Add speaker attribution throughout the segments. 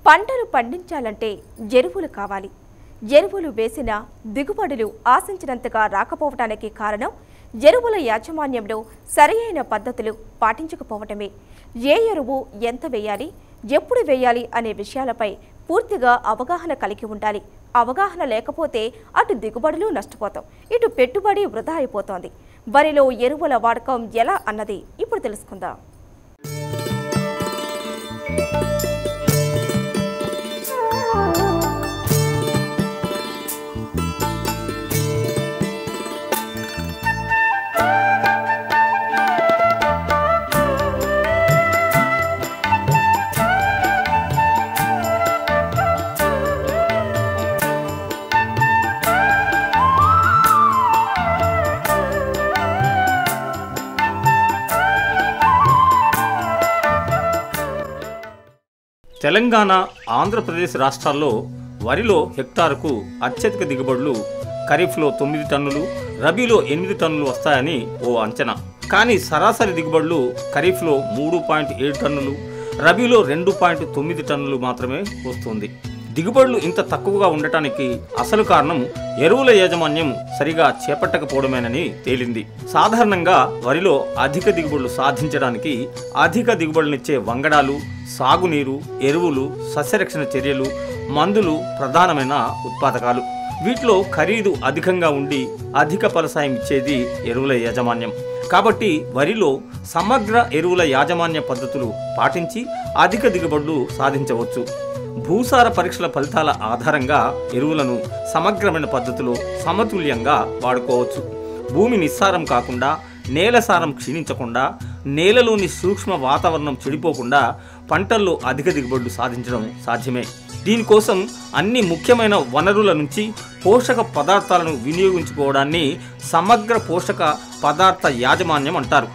Speaker 1: పంటలు పండించాలంటే ఎరువులు కావాలి. ఎరువులు వేసిన దిగుబడులు ఆశించినంతగా రాకపోవటానికి కారణం ఎరువుల యాజమాన్యంలో సరైన పద్ధతులు పాటించకపోవటమే. ఏ ఎరువు ఎంత వేయాలి, ఎప్పుడు వేయాలి అనే విషయాలపై పూర్తిగా అవగాహన కలిగి ఉండాలి. అవగాహన లేకపోతే అటు దిగుబడులు నష్టపోతాం, ఇటు పెట్టుబడి వృధా అయిపోతోంది. వరిలో ఎరువుల వాడకం ఎలా అన్నది ఇప్పుడు తెలుసుకుందాం.
Speaker 2: తెలంగాణ, ఆంధ్రప్రదేశ్ రాష్ట్రాల్లో వరిలో హెక్టారుకు అత్యధిక దిగుబడులు ఖరీఫ్లో 9 టన్నులు, రబీలో 8 టన్నులు వస్తాయని ఓ అంచనా. కానీ సరాసరి దిగుబడులు ఖరీఫ్లో 3.7 టన్నులు, రబీలో 2.9 టన్నులు మాత్రమే వస్తుంది. దిగుబడులు ఇంత తక్కువగా ఉండటానికి అసలు కారణం ఎరువుల యాజమాన్యం సరిగా చేపట్టకపోవడమేనని తేలింది. సాధారణంగా వరిలో అధిక దిగుబడులు సాధించడానికి అధిక దిగుబడులనిచ్చే వంగడాలు, సాగునీరు, ఎరువులు, సస్యరక్షణ చర్యలు, మందులు ప్రధానమైన ఉత్పాదకాలు. వీటిలో ఖరీదు అధికంగా ఉండి అధిక ఫలసాయం ఇచ్చేది ఎరువుల యాజమాన్యం. కాబట్టి వరిలో సమగ్ర ఎరువుల యాజమాన్య పద్ధతులు పాటించి అధిక దిగుబడులు సాధించవచ్చు. భూసార పరీక్షల ఫలితాల ఆధారంగా ఎరువులను సమగ్రమైన పద్ధతిలో సమతుల్యంగా వాడుకోవచ్చు. భూమి నిస్సారం కాకుండా, నేల సారం క్షీణించకుండా, నేలలోని సూక్ష్మ వాతావరణం చెడిపోకుండా పంటల్లో అధిక దిగుబడులు సాధించడం సాధ్యమే. దీనికోసం అన్ని ముఖ్యమైన వనరుల నుంచి పోషక పదార్థాలను వినియోగించుకోవడాన్ని సమగ్ర పోషక పదార్థ యాజమాన్యం అంటారు.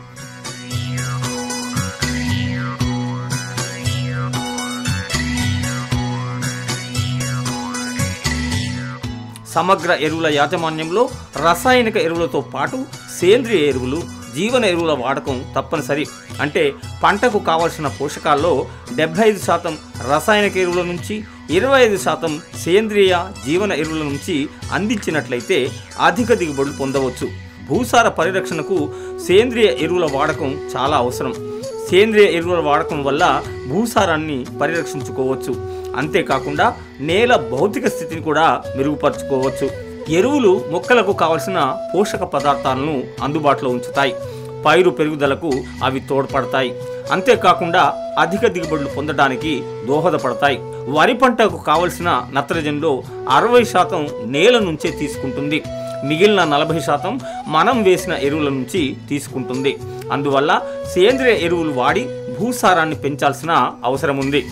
Speaker 2: సమగ్ర ఎరువుల యాజమాన్యంలో రసాయనిక ఎరువులతో పాటు సేంద్రియ ఎరువులు, జీవన ఎరువుల వాడకం తప్పనిసరి. అంటే పంటకు కావలసిన పోషకాల్లో 75% రసాయనిక ఎరువుల నుంచి 25% సేంద్రియ, జీవన ఎరువుల నుంచి అందించినట్లయితే అధిక దిగుబడులు పొందవచ్చు. భూసార పరిరక్షణకు సేంద్రియ ఎరువుల వాడకం చాలా అవసరం. సేంద్రియ ఎరువుల వాడకం వల్ల భూసారాన్ని పరిరక్షించుకోవచ్చు. అంతేకాకుండా నేల భౌతిక స్థితిని కూడా మెరుగుపరుచుకోవచ్చు. ఎరువులు మొక్కలకు కావలసిన పోషక పదార్థాలను అందుబాటులో ఉంచుతాయి. పైరు పెరుగుదలకు అవి తోడ్పడతాయి. అంతేకాకుండా అధిక దిగుబడులు పొందడానికి దోహదపడతాయి. వరి పంటకు కావలసిన నత్రజనిలో 60% నేల నుంచే తీసుకుంటుంది. మిగిలిన 40% మనం వేసిన ఎరువుల నుంచి తీసుకుంటుంది. అందువల్ల సేంద్రియ ఎరువులు వాడి భూసారాన్ని పెంచాల్సిన అవసరం ఉంది.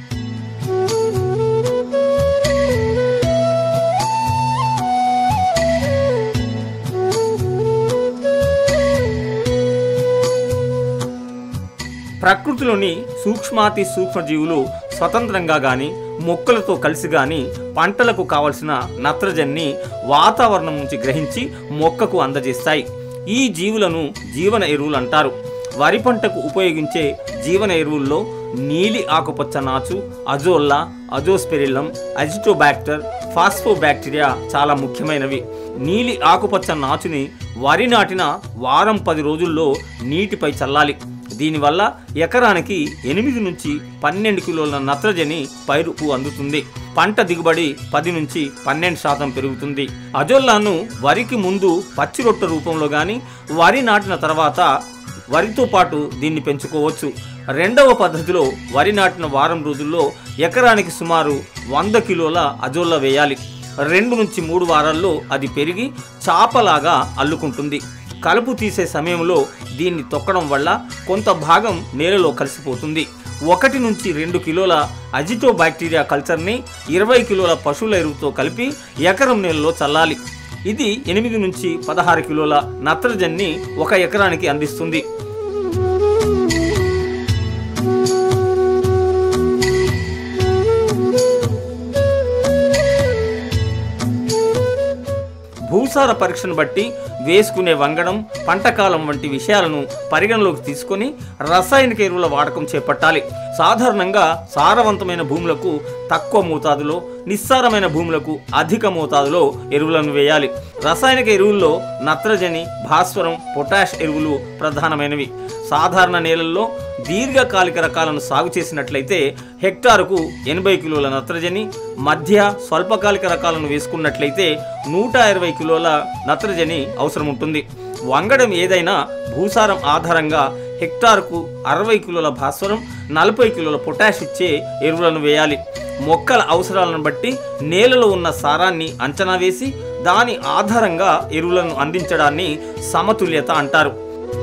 Speaker 2: ప్రకృతిలోని సూక్ష్మాతి సూక్ష్మజీవులు స్వతంత్రంగా కానీ, మొక్కలతో కలిసి కానీ పంటలకు కావలసిన నత్రజనిని వాతావరణం నుంచి గ్రహించి మొక్కకు అందజేస్తాయి. ఈ జీవులను జీవన ఎరువులు అంటారు. వరి పంటకు ఉపయోగించే జీవన ఎరువుల్లో నీలి ఆకుపచ్చ నాచు, అజోల్లా, అజోస్పెరిల్లం, అజిటోబాక్టర్, ఫాస్ఫోబాక్టీరియా చాలా ముఖ్యమైనవి. నీలి ఆకుపచ్చ నాచుని వరి నాటిన వారం 10 రోజుల్లో నీటిపై చల్లాలి. దీనివల్ల ఎకరానికి 8 నుంచి 12 కిలోల నత్రజని పైరుకు అందుతుంది. పంట దిగుబడి 10 నుంచి 12% పెరుగుతుంది. అజోల్లాను వరికి ముందు పచ్చి రొట్టె రూపంలో కానీ, వరి నాటిన తర్వాత వరితో పాటు దీన్ని పెంచుకోవచ్చు. రెండవ పద్ధతిలో వరి నాటిన వారం రోజుల్లో ఎకరానికి సుమారు 100 కిలోల అజోల్లా వేయాలి. 2 నుంచి 3 వారాల్లో అది పెరిగి చాపలాగా అల్లుకుంటుంది. కలుపు తీసే సమయంలో దీన్ని తొక్కడం వల్ల కొంత భాగం నేలలో కలిసిపోతుంది. 1 నుంచి 2 కిలోల అజిటోబాక్టీరియా కల్చర్ని 20 కిలోల పశువుల ఎరువుతో కలిపి ఎకరం నేలలో చల్లాలి. ఇది 8 నుంచి 16 కిలోల నత్రజనిని 1 ఎకరానికి అందిస్తుంది. భూసార పరీక్షను బట్టి వేసుకునే వంగడం, పంటకాలం వంటి విషయాలను పరిగణలోకి తీసుకొని రసాయనిక ఎరువుల వాడకం చేపట్టాలి. సాధారణంగా సారవంతమైన భూములకు తక్కువ మోతాదులో, నిస్సారమైన భూములకు అధిక మోతాదులో ఎరువులను వేయాలి. రసాయనిక ఎరువుల్లో నత్రజని, భాస్వరం, పొటాష్ ఎరువులు ప్రధానమైనవి. సాధారణ నేలల్లో దీర్ఘకాలిక రకాలను సాగు చేసినట్లయితే హెక్టారుకు 80 కిలోల నత్రజని, మధ్య స్వల్పకాలిక రకాలను వేసుకున్నట్లయితే 120 కిలోల నత్రజని అవసరం ఉంటుంది. వంగడం ఏదైనా భూసారం ఆధారంగా హెక్టారుకు 60 కిలోల భాస్వరం, 40 కిలోల పొటాష్ ఇచ్చే ఎరువులను వేయాలి. మొక్కల అవసరాలను బట్టి నేలలో ఉన్న సారాన్ని అంచనా వేసి దాని ఆధారంగా ఎరువులను అందించడాన్ని సమతుల్యత అంటారు.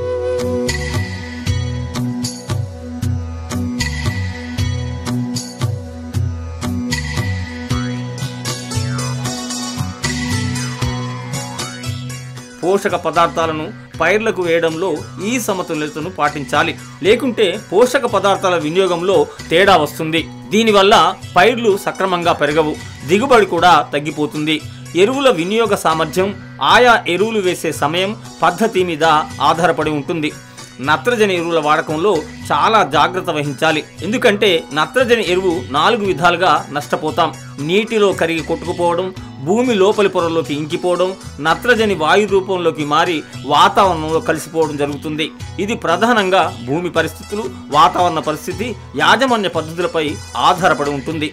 Speaker 2: పోషక పదార్థాలను పైర్లకు వేయడంలో ఈ సమతుల్యతను పాటించాలి. లేకుంటే పోషక పదార్థాల వినియోగంలో తేడా వస్తుంది. దీనివల్ల పైర్లు సక్రమంగా పెరగవు, దిగుబడి కూడా తగ్గిపోతుంది. ఎరువుల వినియోగ సామర్థ్యం ఆయా ఎరువులు వేసే సమయం, పద్ధతి మీద ఆధారపడి ఉంటుంది. నత్రజని ఎరువుల వాడకంలో చాలా జాగ్రత్త వహించాలి. ఎందుకంటే నత్రజని ఎరువు 4 విధాలుగా నష్టపోతాం. నీటిలో కరిగి కొట్టుకుపోవడం, భూమి లోపలి పొరలోకి ఇంకిపోవడం, నత్రజని వాయు రూపంలోకి మారి వాతావరణంలో కలిసిపోవడం జరుగుతుంది. ఇది ప్రధానంగా భూమి పరిస్థితులు, వాతావరణ పరిస్థితి, యాజమాన్య పద్ధతులపై ఆధారపడి ఉంటుంది.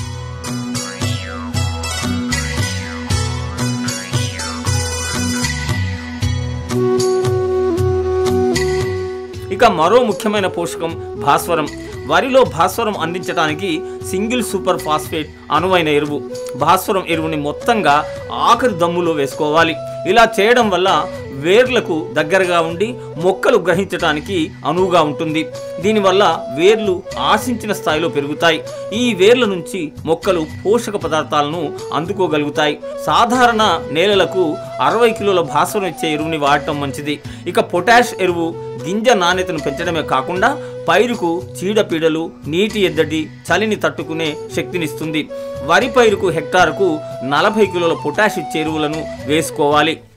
Speaker 2: ఇక మరో ముఖ్యమైన పోషకం భాస్వరం. వరిలో భాస్వరం అందించడానికి సింగిల్ సూపర్ ఫాస్ఫేట్ అనువైన ఎరువు. భాస్వరం ఎరువుని మొత్తంగా ఆఖరి దమ్ములో వేసుకోవాలి. ఇలా చేయడం వల్ల వేర్లకు దగ్గరగా ఉండి మొక్కలు గ్రహించడానికి అనువుగా ఉంటుంది. దీనివల్ల వేర్లు ఆశించిన స్థాయిలో పెరుగుతాయి. ఈ వేర్ల నుంచి మొక్కలు పోషక పదార్థాలను అందుకోగలుగుతాయి. సాధారణ నేలలకు 60 కిలోల భాస్వరం ఇచ్చే ఎరువుని వాడటం మంచిది. ఇక పొటాష్ ఎరువు గింజ నాణ్యతను పెంచడమే కాకుండా పైరుకు చీడపీడలు, నీటి ఎద్దడి, చలిని తట్టుకునే శక్తినిస్తుంది. వరి పైరుకు హెక్టారుకు 40 కిలోల పొటాష్ ఇచ్చే ఎరువులను వేసుకోవాలి.